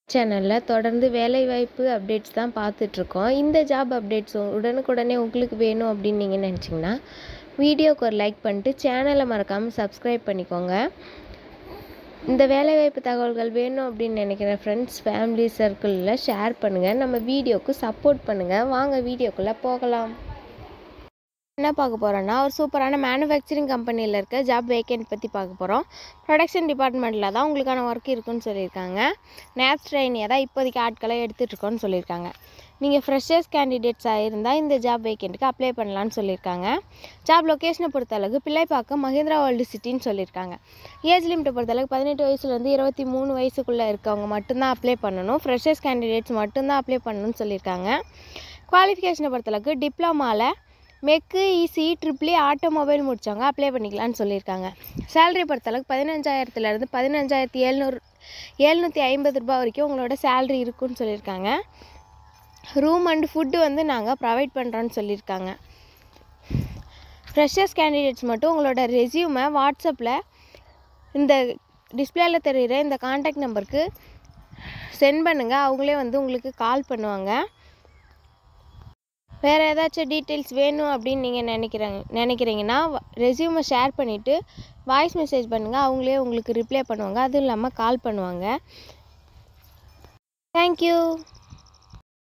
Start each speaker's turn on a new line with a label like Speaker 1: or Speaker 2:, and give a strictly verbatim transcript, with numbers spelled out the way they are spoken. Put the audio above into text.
Speaker 1: சேனலில் தொடர்ந்து வேலைவாய்ப்பு அப்டேட்ஸ் தான் பார்த்துட்ருக்கோம். இந்த ஜாப் அப்டேட்ஸ் உடனுக்குடனே உங்களுக்கு வேணும் அப்படின்னு நீங்கள் நினச்சிங்கன்னா வீடியோக்கு ஒரு லைக் பண்ணிட்டு சேனலை மறக்காமல் சப்ஸ்கிரைப் பண்ணிக்கோங்க. இந்த வேலைவாய்ப்பு தகவல்கள் வேணும் அப்படின்னு நினைக்கிற ஃப்ரெண்ட்ஸ், ஃபேமிலி சர்க்கிளில் ஷேர் பண்ணுங்கள். நம்ம வீடியோவுக்கு சப்போர்ட் பண்ணுங்கள். வாங்க வீடியோக்குள்ளே போகலாம். என்ன பார்க்க போகிறோன்னா, ஒரு சூப்பரான மேனுஃபேக்சரிங் கம்பெனியில் இருக்க ஜாப் வேக்கன்ட் பற்றி பார்க்க போகிறோம். ப்ரொடக்ஷன் டிபார்ட்மெண்ட்டில் தான் உங்களுக்கான ஒர்க் இருக்குன்னு சொல்லியிருக்காங்க. நேப்ஸ் ட்ரெயினியை தான் இப்போதைக்கு ஆட்களை எடுத்துகிட்ருக்கோன்னு சொல்லியிருக்காங்க. நீங்கள் ஃப்ரெஷர்ஸ் கேண்டிடேட்ஸாக இருந்தால் இந்த ஜாப் வேக்கண்ட்டுக்கு அப்ளை பண்ணலான்னு சொல்லியிருக்காங்க. ஜாப் லொக்கேஷனை பொறுத்தளவுக்கு பிள்ளைப்பாக்கம் மஹிந்திரா வேர்ல்டு சிட்டின்னு சொல்லியிருக்காங்க. ஏஜ் லிமிட்டை பொறுத்தளவுக்கு பதினெட்டு வயசுலேருந்து இருபத்தி மூணு வயசுக்குள்ளே இருக்கவங்க மட்டும்தான் அப்ளை பண்ணணும். ஃப்ரெஷர்ஸ் கேண்டிடேட்ஸ் மட்டும்தான் அப்ளை பண்ணணும்னு சொல்லியிருக்காங்க. குவாலிஃபிகேஷனை பொறுத்தளவுக்கு டிப்ளமாவில் மெக்கு, இசி, ட்ரிபிளி, ஆட்டோமொபைல் முடித்தவங்க அப்ளை பண்ணிக்கலான்னு சொல்லியிருக்காங்க. சேலரி பொறுத்தளவுக்கு பதினஞ்சாயிரத்துலேருந்து பதினஞ்சாயிரத்தி எழுநூறு எழுநூற்றி ஐம்பது ரூபா வரைக்கும் உங்களோட சேலரி இருக்குன்னு சொல்லியிருக்காங்க. ரூம் அண்ட் ஃபுட்டு வந்து நாங்கள் ப்ரொவைட் பண்ணுறோன்னு சொல்லியிருக்காங்க. ஃப்ரெஷர்ஸ் கேண்டிடேட்ஸ் மட்டும் உங்களோட ரெஸ்யூமை வாட்ஸ்அப்பில் இந்த டிஸ்பிளேயில் தெரிகிற இந்த கான்டாக்ட் நம்பருக்கு சென்ட் பண்ணுங்கள். அவங்களே வந்து உங்களுக்கு கால் பண்ணுவாங்க. வேறு ஏதாச்சும் டீட்டெயில்ஸ் வேணும் அப்படின்னு நீங்கள் நினைக்கிறாங்க நினைக்கிறீங்கன்னா ரெஸ்யூமை ஷேர் பண்ணிவிட்டு வாய்ஸ் மெசேஜ் பண்ணுங்கள். அவங்களே உங்களுக்கு ரிப்ளை பண்ணுவாங்க. அதுவும் இல்லாமல் கால் பண்ணுவாங்க. தேங்க்யூ.